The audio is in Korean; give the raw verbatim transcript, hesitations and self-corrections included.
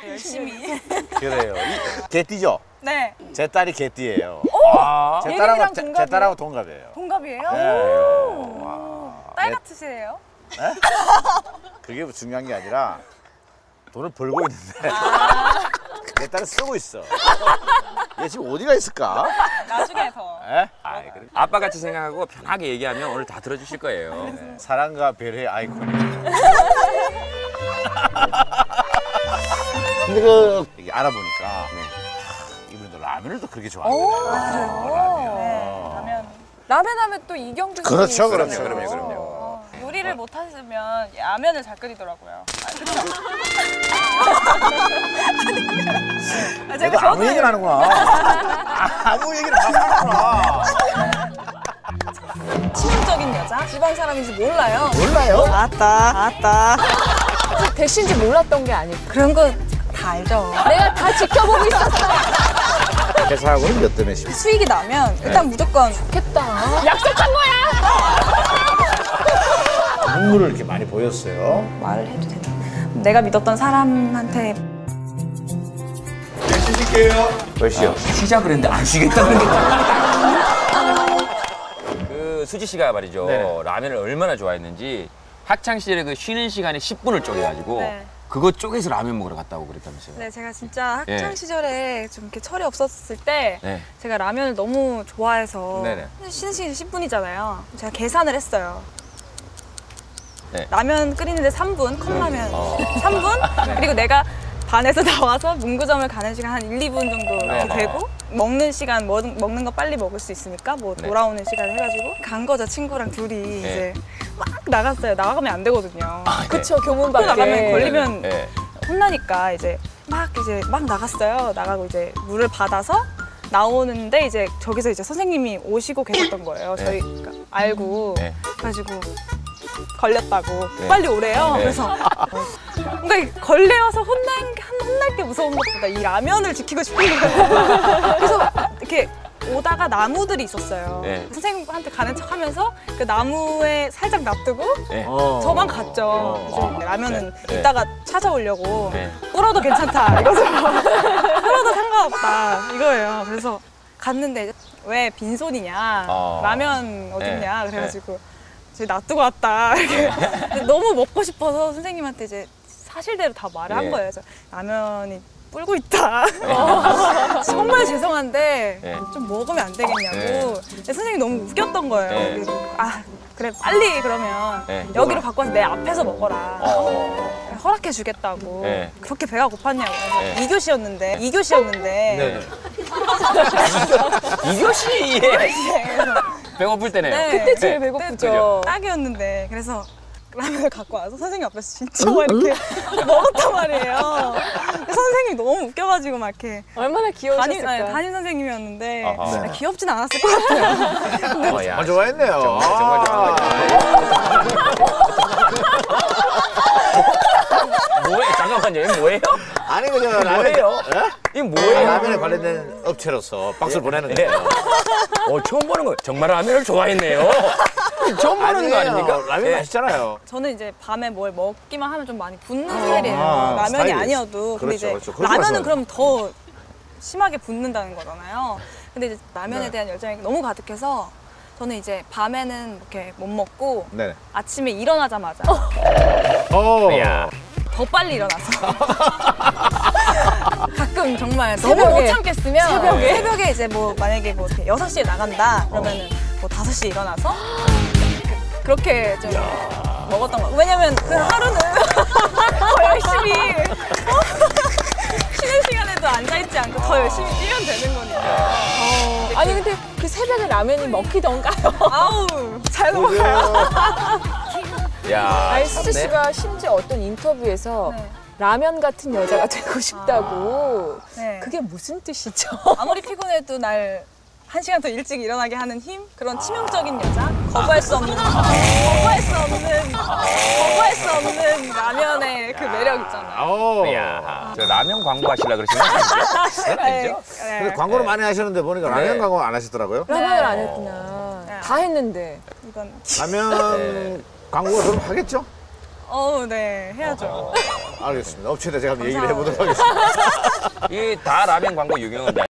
열심히. 그래요. 이, 개띠죠? 네. 제 딸이 개띠예요. 아, 제 딸하고 제, 제 딸하고 동갑이에요. 동갑이에요? 네. 딸 네. 같으시네요? 네? 그게 중요한 게 아니라 돈을 벌고 있는데 아. 내 딸은 쓰고 있어. 얘 지금 어디가 있을까? 나중에 더. 에? 아이, 그래. 아빠같이 생각하고 편하게 얘기하면 오늘 다 들어주실 거예요. 네. 사랑과 배려의 아이콘이. 근데 그 이게 알아보니까 네. 이분도 라면을 또 그렇게 좋아하네요. 라면. 네, 라면. 라면 하면 또 이경규 씨. 그렇죠, 그럼요, 그럼요, 그럼요. 어, 요리를 못 하시면 라면을 잘 끓이더라고요. 아, 그쵸? 아, 내가 아무 저도 얘기를 하는구나. 아무 얘기를 막 하는구나. 치명적인 여자? 지방 사람인지 몰라요. 몰라요? 아따, 아따. 대신지 몰랐던 게 아니고. 그런 거 다 알죠. 내가 다 지켜보고 있었어. 회사하고는 몇 대 몇입니까? 수익이 나면 일단 무조건 좋겠다. 약속한 거야. 눈물을 이렇게 많이 보였어요. 말을 해도 되나? 내가 믿었던 사람한테 몇 시요? 쉬자 그랬는데 안 쉬겠다는 게. 그 수지 씨가 말이죠. 네네. 라면을 얼마나 좋아했는지 학창 시절에 그 쉬는 시간에 십 분을 쪼개가지고 네. 그거 쪼개서 라면 먹으러 갔다고 그랬다면서요. 네, 제가 진짜 학창 예. 시절에 좀 이렇게 철이 없었을 때 네. 제가 라면을 너무 좋아해서 네네. 쉬는 시간이 십 분이잖아요. 제가 계산을 했어요. 네. 라면 끓이는데 삼 분, 컵라면 어. 삼 분, 그리고 내가 반에서 나와서 문구점을 가는 시간 한 일, 이 분 정도 이렇게 네. 되고 먹는 시간, 뭐, 먹는 거 빨리 먹을 수 있으니까 뭐 네. 돌아오는 시간 해가지고 간 거죠. 친구랑 둘이 네. 이제 막 나갔어요. 나가면 안 되거든요. 아, 네. 그쵸, 교문 또 밖에. 나가면 걸리면 네. 혼나니까 이제 막 이제 막 나갔어요. 나가고 이제 물을 받아서 나오는데 이제 저기서 이제 선생님이 오시고 계셨던 거예요. 네. 저희 그러니까 알고 네. 그래가지고 걸렸다고 네. 빨리 오래요. 네. 그래서 뭔가 이 걸려서 혼난 혼날 게 무서운 것보다 이 라면을 지키고 싶은 거예요. 그래서 이렇게 오다가 나무들이 있었어요. 네. 선생님한테 가는 척하면서 그 나무에 살짝 놔두고 네. 어. 저만 갔죠. 어. 그래서 라면은 네. 이따가 찾아오려고 네. 끓어도 괜찮다 이거죠. 끓어도 상관없다 이거예요. 그래서 갔는데 왜 빈손이냐, 어. 라면 어딨냐 네. 그래가지고 이제 놔두고 왔다. 이렇게. 근데 너무 먹고 싶어서 선생님한테 이제 사실대로 다 말을 한 네. 거예요. 그래서 라면이 불고 있다. 정말 죄송한데 네. 좀 먹으면 안 되겠냐고. 네. 근데 선생님이 너무 웃겼던 거예요. 네. 그래서 아 그래 빨리 그러면 네. 여기로 갖고 와서 내 앞에서 먹어라. 어. 허락해 주겠다고. 네. 그렇게 배가 고팠냐고. 네. 이 교시였는데 이 교시였는데 네. 이것이 배고플 때네요. 네. 그때 제일 그죠? 배고프죠. 딱이었는데 그래서 라면을 갖고 와서 선생님 앞에서 진짜 막 이렇게 먹었단 말이에요. 선생님이 너무 웃겨가지고 막 이렇게 얼마나 담임, 귀여우셨을까. 아니, 담임 선생님이었는데 아하. 네. 귀엽진 않았을 것 같아요. 어, 야, 정말 좋아했네요. 정말, 정말 좋아했네요. 뭐예요? 잠깐만요. 이거 뭐예요? 아니 그저 라면 뭐예요? 예? 이거 뭐예요? 라면에 관련된 업체로서 박수를 보내는 네. 거예요. 어, 처음 보는 거. 정말 라면을 좋아했네요. 처음 보는 거 아닙니까? 라면 예. 맛있잖아요. 저는 이제 밤에 뭘 먹기만 하면 좀 많이 붓는 스타일이에요. 아, 라면이 스타일이. 아니어도. 근데 그렇죠, 이제 그렇죠. 그렇게 라면은 말씀하세요. 그럼 더 심하게 붓는다는 거잖아요. 근데 이제 라면에 네. 대한 열정이 너무 가득해서 저는 이제 밤에는 이렇게 못 먹고 네. 아침에 일어나자마자 어. 야. 더 빨리 일어나서 가끔 정말 너무 새벽에. 못 참겠으면 새벽에. 새벽에 이제 뭐 만약에 뭐 이렇게 여섯 시에 나간다 그러면은 뭐 다섯 시에 일어나서 그- 그렇게 좀 먹었던 거. 왜냐면 그 하루는 더 열심히 쉬는 시간에도 앉아있지 않고 더 열심히 뛰면 되는 거니까. 어, 아니 근데 그 새벽에 라면이 먹히던가요? 아우 잘 먹어요. 야. 아니 참, 수지 네. 씨가 심지어 어떤 인터뷰에서 네. 라면 같은 여자가 되고 싶다고. 네. 그게 무슨 뜻이죠? 아무리 피곤해도 날 한 시간 더 일찍 일어나게 하는 힘? 그런 치명적인 여자? 거부할 수 없는, 거부할 수 없는, 거부할 수 없는 라면의 그 매력 있잖아요. 아우. 야. 저 라면 광고 하시려고 그러시는 거 아니죠? 네, 아니죠? 근데 광고를 많이 하시는데 보니까 네. 라면 광고 안 하시더라고요. 라면을 안 했구나. 네. 다 했는데. 이건, 라면 광고를 그럼 하겠죠? 어우, 네, 해야죠. 알겠습니다. 업체에다 제가 한번 얘기를 해보도록 하겠습니다. 이 다 라면 광고 유경은